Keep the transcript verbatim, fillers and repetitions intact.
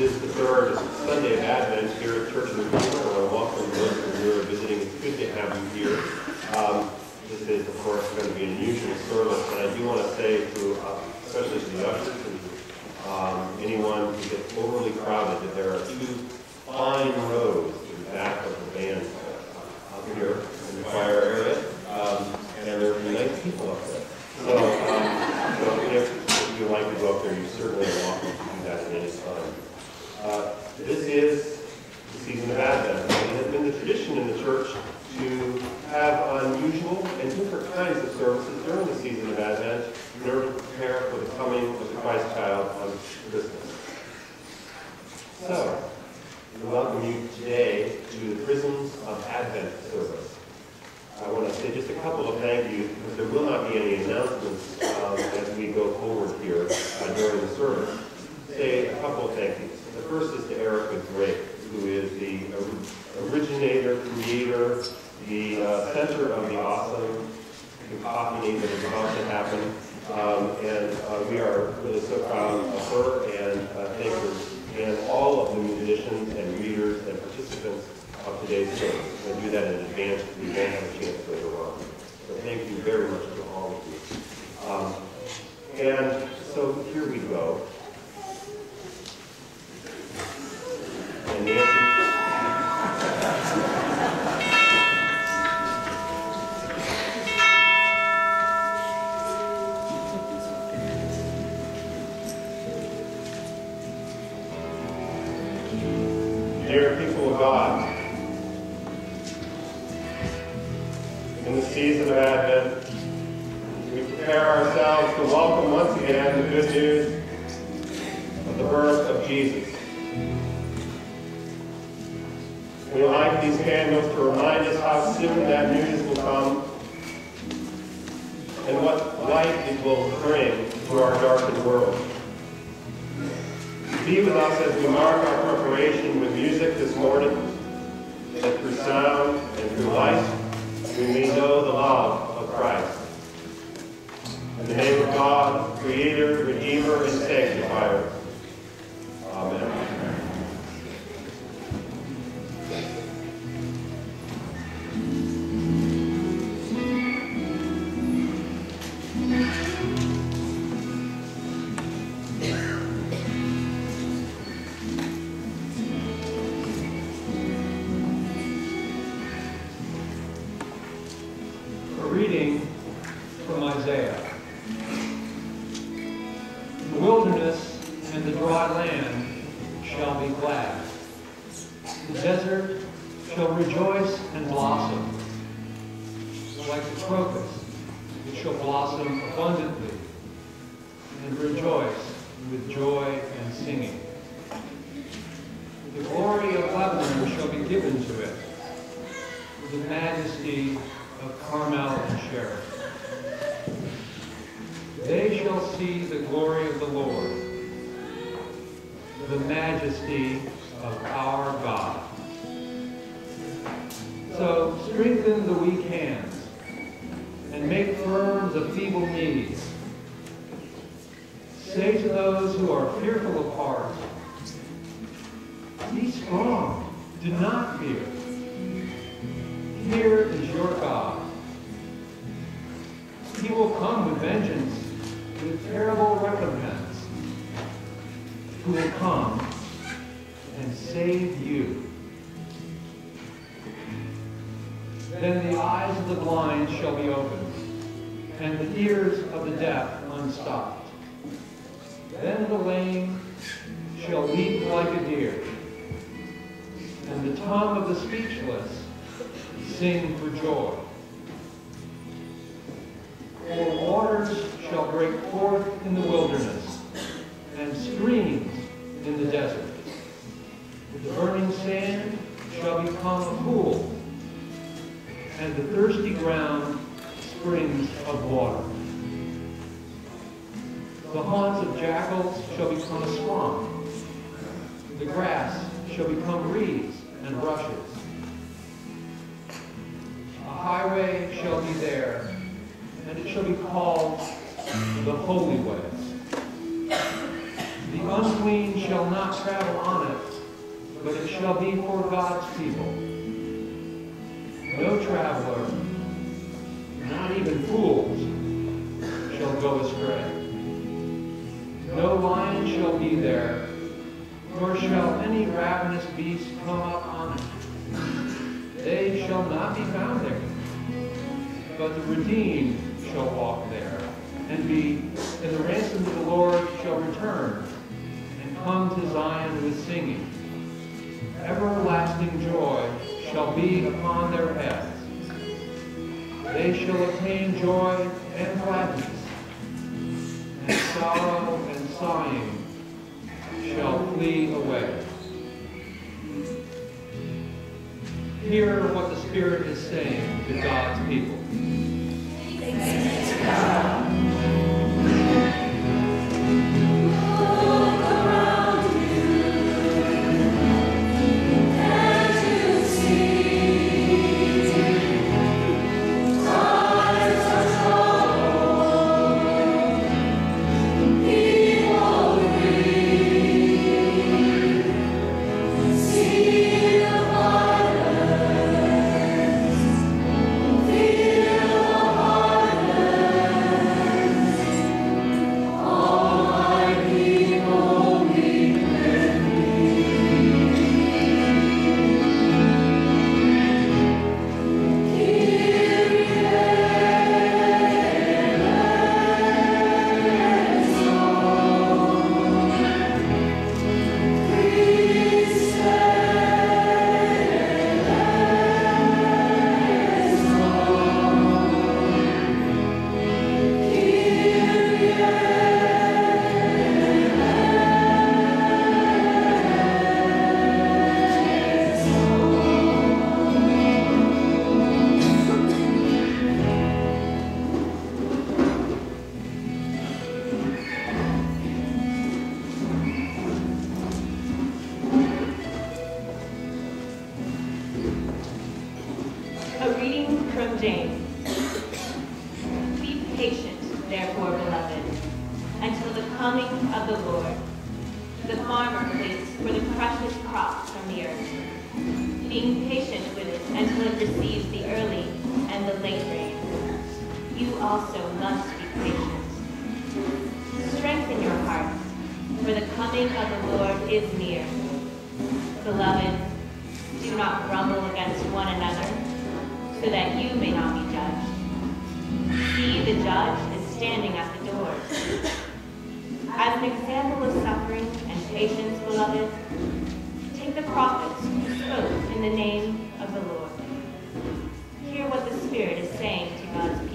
is the third Sunday of Advent here at Church of the Redeemer. I want to welcome those who are visiting. It's good to have you here. Um, this is, of course, going to be an unusual service, and I do want to say to, uh, especially to the ushers and um, anyone who gets overly crowded, that there are two fine rows in the back of the band uh, up here in the choir area, um, and there are nice people up there. So, um, so if, if you like to go up there, you certainly are welcome to do that at any time. Uh, this is the season of Advent. It has been the tradition in the church to have unusual and different kinds of services during the season of Advent in order to prepare for the coming of the Christ child on Christmas. So, we welcome you today to the Prisms of Advent service. I want to say just a couple of thank yous, because there will not be any announcements um, as we go forward here uh, during the service. Say a couple of thank yous. The first is to Erica Drake, who is the originator, creator, the uh, center of the awesome cacophony that is about to happen. Um, and uh, we are really so proud of her and uh, thank her, and all of the musicians and readers and participants of today's service. I do that in advance because we won't have a chance later on. So thank you very much to all of you. Um, and so here we go. And Nancy. Dear people of God, in the season of Advent, we prepare ourselves to welcome once again the good news of the birth of Jesus. We light these candles to remind us how soon that news will come and what light it will bring to our darkened world. Be with us as we mark our preparation with music this morning, that through sound and through light, we may know the love of Christ. In the name of God, Creator, Redeemer, and Sanctifier. Amen. Reading from Isaiah. The wilderness and the dry land shall be glad. The desert shall rejoice and blossom. Like the crocus, it shall blossom abundantly and rejoice with joy and singing. The glory of Lebanon shall be given to it, the majesty of Carmel and Sharon. They shall see the glory of the Lord, the majesty of our God. So strengthen the weak hands and make firm the feeble knees. Say to those who are fearful of heart, be strong, do not fear. Here is your God. He will come with vengeance, with terrible recompense. Who will come and save you. Then the eyes of the blind shall be opened, and the ears of the deaf unstopped. Then the lame shall leap like a deer, and the tongue of the speechless sing for joy. For waters shall break forth in the wilderness, and streams in the desert. The burning sand shall become a pool, and the thirsty ground springs of water. The haunts of jackals shall become a swamp. The grass shall become reeds and rushes. A highway shall be there, and it shall be called the Holy Way. The unclean shall not travel on it, but it shall be for God's people. No traveler, not even fools, shall go astray. No lion shall be there, nor shall any ravenous beast come up on it. They shall not be found there, but the redeemed shall walk there, and be, and the ransomed of the Lord shall return, and come to Zion with singing. Everlasting joy shall be upon their heads. They shall obtain joy and gladness, and sorrow and sighing shall flee away. Hear what the Spirit is saying to God's people. Thanks be to God. A reading from James. Be patient, therefore, beloved, until the coming of the Lord. The farmer waits for the precious crops from the earth, being patient with it until it receives the early and the late rain. You also must be patient. Strengthen your hearts, for the coming of the Lord is near. Beloved, do not grumble against one another, so that you may not be judged. See, the judge is standing at the doors. As an example of suffering and patience, beloved, take the prophets who spoke in the name of the Lord. Hear what the Spirit is saying to God's people.